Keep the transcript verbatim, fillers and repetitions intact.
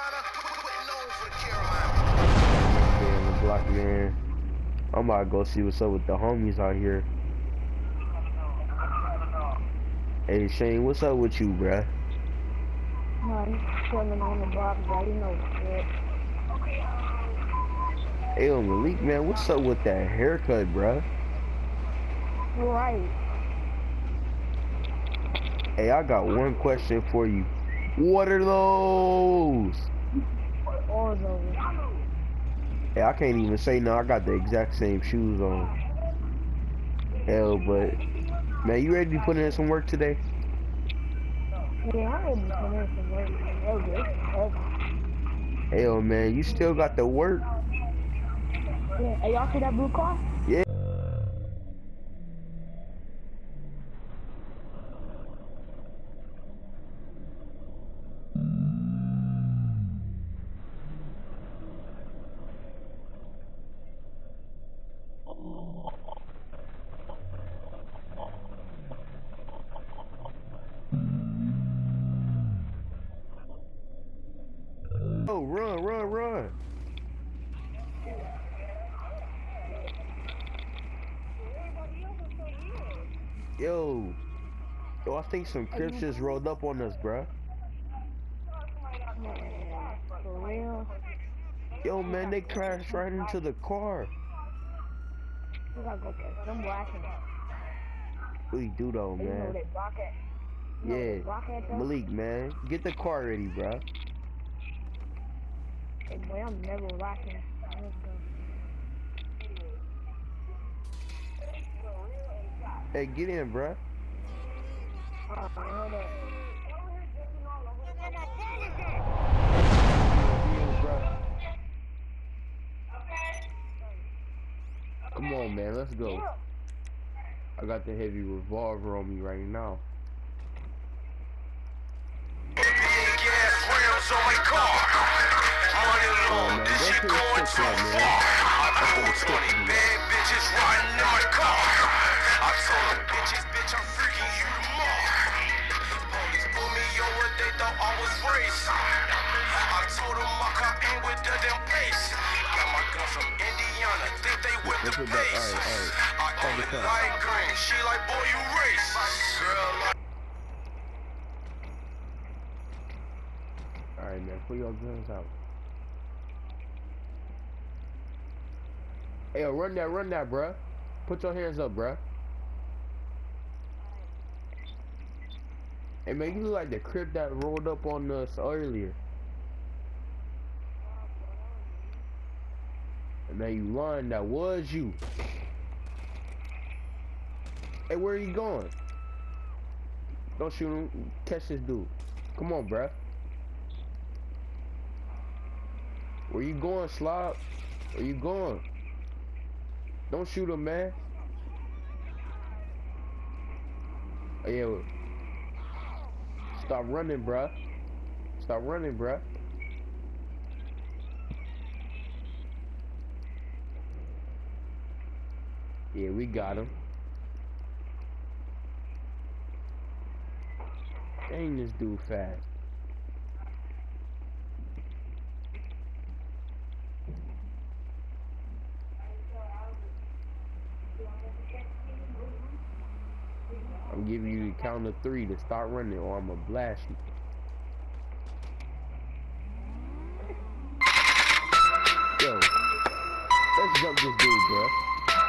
Yeah, the block man. I'm about to go see what's up with the homies out here. Hey Shane, what's up with you, bruh? I'm chilling on the block, bro. You know shit. Hey, yo, Malik, man, what's up with that haircut, bruh? Right. Hey, I got one question for you. What are those? All those. Hey, I can't even say no. I got the exact same shoes on. Hell, but man, you ready to put in some work today? Yeah, I would be putting in some work. Hell, man, you still got the work? Yeah, hey, y'all see that blue car? Yeah. Oh, run, run, run. Yo. Yo, I think some Crips just rolled up on us, bruh. Man, for real? Yo, man, they crashed right into the car. We gotta go catch them blacking. We do though, You know man. they block it. You know Yeah. they block it though? Malik, man, get the car ready, bruh. Hey, boy, I'm never lacking. Let's go. Hey, get in, bruh. Uh, hold up. Come on, man, let's go. I got the heavy revolver on me right now. Big ass rims on my car. Money long, this shit going too far. I told twenty bad bitches riding in my car. I told them bitches, bitch, I'm freaking you tomorrow. Police pulled me over, they thought I was racist. I told them my car ain't with the damn pace. Got my guns from Indiana, think they with the pace. I only like green, she like, boy, you race. Girl, like. Alright, man, pull your guns out. Hey, yo, run that, run that, bruh. Put your hands up, bruh. Hey, man, you look like the Crip that rolled up on us earlier. And man, you lying, that was you. Hey, where are you going? Don't shoot him. Catch this dude. Come on, bruh. Where you going, Slob? Where you going? Don't shoot him, man. Oh, yeah. Stop running, bruh. Stop running, bruh. Yeah, we got him. Dang, this dude fast. I'm giving you the count of three to start running or I'm gonna blast you. Yo, let's jump this dude, bro.